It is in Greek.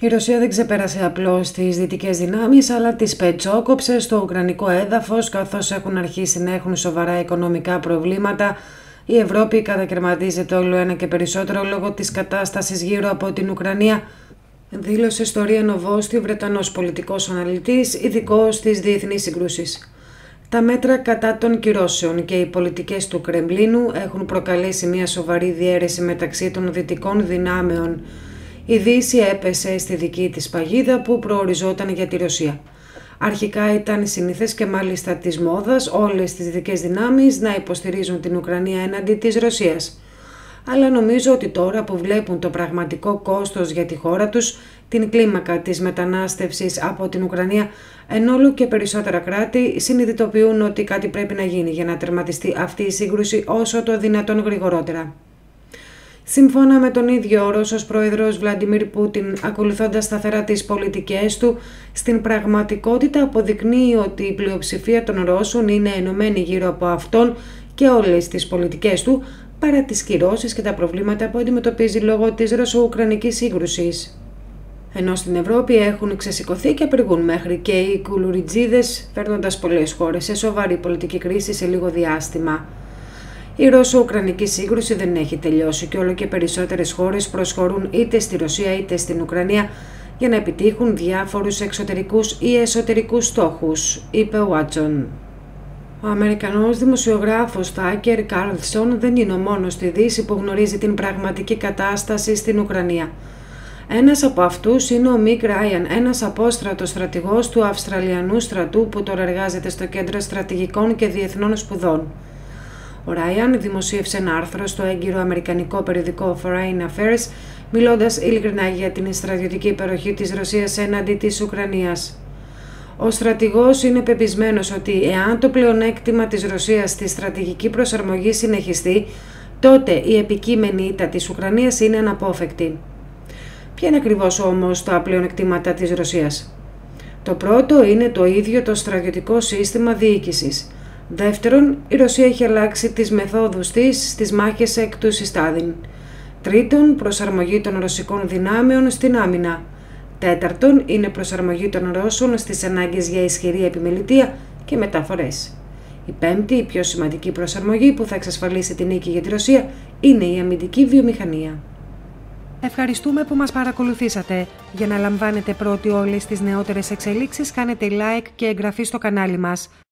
Η Ρωσία δεν ξεπέρασε απλώς τις δυτικές δυνάμεις, αλλά τις πετσόκοψε στο ουκρανικό έδαφος, καθώς έχουν αρχίσει να έχουν σοβαρά οικονομικά προβλήματα. Η Ευρώπη κατακαιρματίζεται όλο ένα και περισσότερο λόγω της κατάστασης γύρω από την Ουκρανία, δήλωσε στο RIA Novosti ο Βρετανός πολιτικός αναλυτής, ειδικός στις διεθνείς συγκρούσεις. Τα μέτρα κατά των κυρώσεων και οι πολιτικές του Κρεμλίνου έχουν προκαλέσει μια σοβαρή διαίρεση μεταξύ των δυτικών δυνάμεων. Η Δύση έπεσε στη δική της παγίδα που προοριζόταν για τη Ρωσία. Αρχικά ήταν συνήθες και μάλιστα της μόδας όλες τις δυτικές δυνάμεις να υποστηρίζουν την Ουκρανία έναντι της Ρωσίας. Αλλά νομίζω ότι τώρα που βλέπουν το πραγματικό κόστος για τη χώρα τους, την κλίμακα της μετανάστευσης από την Ουκρανία, ενώ όλο και περισσότερα κράτη συνειδητοποιούν ότι κάτι πρέπει να γίνει για να τερματιστεί αυτή η σύγκρουση όσο το δυνατόν γρηγορότερα. Σύμφωνα με τον ίδιο ο Ρώσος πρόεδρος Βλαντιμίρ Πούτιν, ακολουθώντας σταθερά τις πολιτικές του, στην πραγματικότητα αποδεικνύει ότι η πλειοψηφία των Ρώσων είναι ενωμένη γύρω από αυτόν και όλες τις πολιτικές του, παρά τις κυρώσεις και τα προβλήματα που αντιμετωπίζει λόγω της ρωσο-ουκρανικής σύγκρουσης. Ενώ στην Ευρώπη έχουν ξεσηκωθεί και απεργούν μέχρι και οι κουλουριτζίδες, φέρνοντας πολλές χώρες σε σοβαρή πολιτική κρίση σε λίγο διάστημα. Η ρωσο-ουκρανική σύγκρουση δεν έχει τελειώσει και όλο και περισσότερες χώρες προσχωρούν είτε στη Ρωσία είτε στην Ουκρανία για να επιτύχουν διάφορους εξωτερικούς ή εσωτερικούς στόχους, είπε ο Watson. Ο Αμερικανός δημοσιογράφος Τάκερ Κάρλσον δεν είναι ο μόνος στη Δύση που γνωρίζει την πραγματική κατάσταση στην Ουκρανία. Ένας από αυτούς είναι ο Μικ Ράιαν, ένας απόστρατος στρατηγός του Αυστραλιανού στρατού που τώρα εργάζεται στο Κέντρο Στρατηγικών και Διεθνών Σπουδών. Ο Ράιαν δημοσίευσε ένα άρθρο στο έγκυρο αμερικανικό περιοδικό Foreign Affairs, μιλώντας ειλικρινά για την στρατιωτική υπεροχή της Ρωσίας έναντι της Ουκρανίας. Ο στρατηγός είναι πεπισμένος ότι εάν το πλεονέκτημα της Ρωσίας στη στρατηγική προσαρμογή συνεχιστεί, τότε η επικείμενη ήττα της Ουκρανίας είναι αναπόφευκτη. Ποια είναι ακριβώς όμως τα πλεονεκτήματα της Ρωσίας? Το πρώτο είναι το ίδιο το στρατιωτικό σύστημα διοίκησης. Δεύτερον, η Ρωσία έχει αλλάξει τις μεθόδους της στις μάχες εκ του Συστάδιν. Τρίτον, προσαρμογή των ρωσικών δυνάμεων στην άμυνα. Τέταρτον, είναι προσαρμογή των Ρώσων στις ανάγκες για ισχυρή επιμελητεία και μεταφορές. Η πέμπτη, η πιο σημαντική προσαρμογή που θα εξασφαλίσει την νίκη για τη Ρωσία, είναι η αμυντική βιομηχανία. Ευχαριστούμε που μας παρακολουθήσατε. Για να λαμβάνετε πρώτοι όλες τις νεότερες εξελίξεις, κάνετε like και εγγραφή στο κανάλι μας.